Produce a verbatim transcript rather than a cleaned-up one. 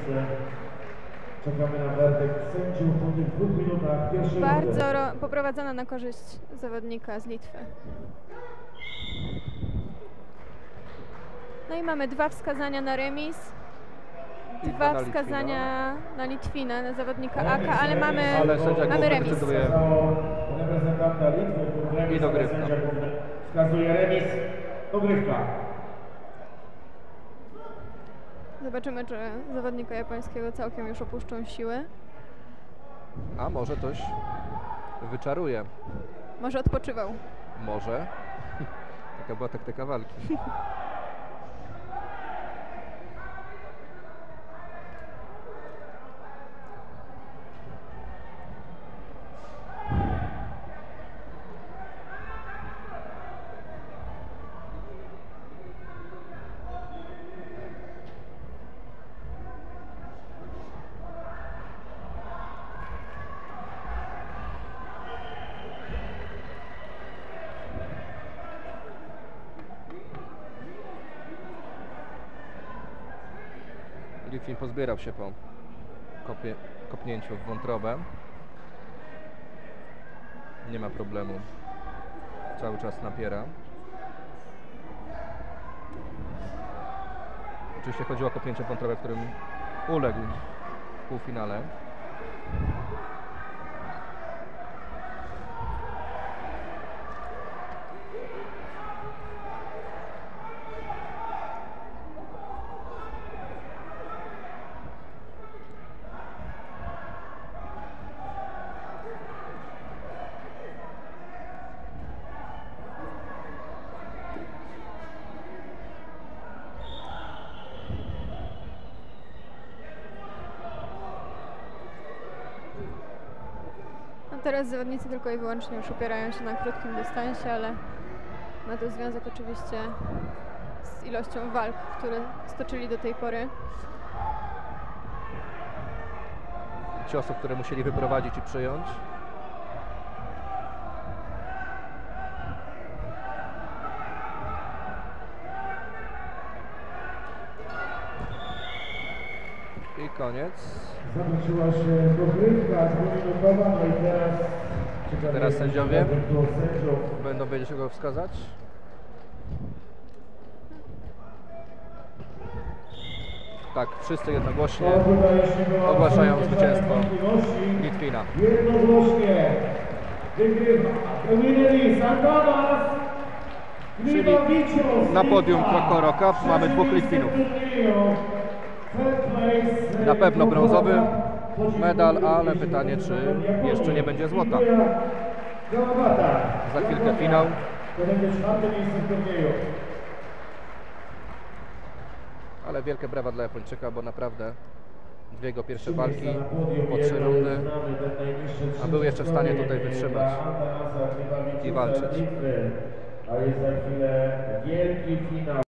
miejsce. Czekamy na werdykt sędziów po tych dwóch minutach pierwszej Bardzo rundy. poprowadzona na korzyść zawodnika z Litwy. No i mamy dwa wskazania na remis. Dwa na wskazania na Litwina, na zawodnika A K, ale mamy, Ale sędzia mamy remis. decyduje. Reprezentanta Litwy, remis, I dogrywka. sędzia wskazuje remis, dogrywka. Zobaczymy, czy zawodnika japońskiego całkiem już opuszczą siły. A może coś wyczaruje. Może odpoczywał. Może. Taka była taktyka walki. Litwin pozbierał się po kopie, kopnięciu w wątrobę. Nie ma problemu. Cały czas napiera. Oczywiście chodziło o kopnięcie w wątrobę, w którym uległ w półfinale. Teraz zawodnicy tylko i wyłącznie już opierają się na krótkim dystansie, ale ma to związek oczywiście z ilością walk, które stoczyli do tej pory. Ciosów, które musieli wyprowadzić i przyjąć. I koniec. Zakończyła się dogrywka dwuminutowa, no i teraz... Teraz sędziowie będą wiedzieć, kogo wskazać. Tak, wszyscy jednogłośnie ogłaszają zwycięstwo Litwina. Jednogłośnie wygrywa Emilie Santanas. Czyli na podium Krokoro Cup mamy dwóch Litwinów. Na pewno brązowy medal, ale pytanie, czy jeszcze nie będzie złota. Za chwilkę finał. To będzie czwarte miejsce w turnieju. Ale wielkie brawa dla Japończyka, bo naprawdę dwie jego pierwsze walki po trzy rundy, a był jeszcze w stanie tutaj wytrzymać i walczyć. A jest za chwilę wielki finał.